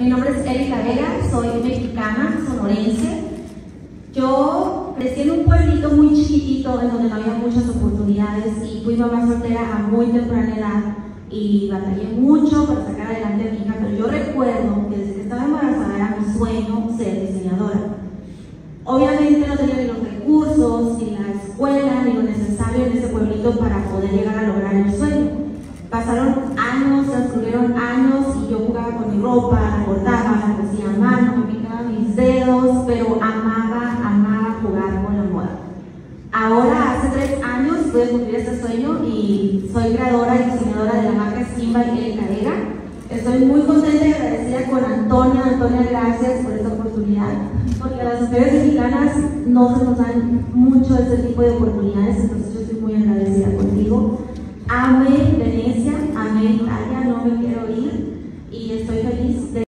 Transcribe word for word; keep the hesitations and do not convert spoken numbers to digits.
Mi nombre es Erika Vega, soy mexicana, sonorense. Yo crecí en un pueblito muy chiquitito en donde no había muchas oportunidades y fui mamá soltera a muy temprana edad y batallé mucho para sacar adelante a mi hija, pero yo recuerdo que desde que estaba embarazada era mi sueño ser diseñadora. Obviamente no tenía ni los recursos, ni la escuela, ni lo necesario en ese pueblito para poder llegar a lograr el sueño. Pasaron años, transcurrieron años y yo jugaba con mi ropa, la cortaba, la cosía a mano, me picaba mis dedos, pero amaba, amaba jugar con la moda. Ahora, hace tres años, pude cumplir este sueño y soy creadora y diseñadora de la marca Skimba y Erika Vega. Estoy muy contenta y agradecida con Antonia. Antonia, gracias por esta oportunidad, porque a las mujeres mexicanas no se nos dan mucho este tipo de oportunidades, entonces yo estoy muy agradecida contigo. Amé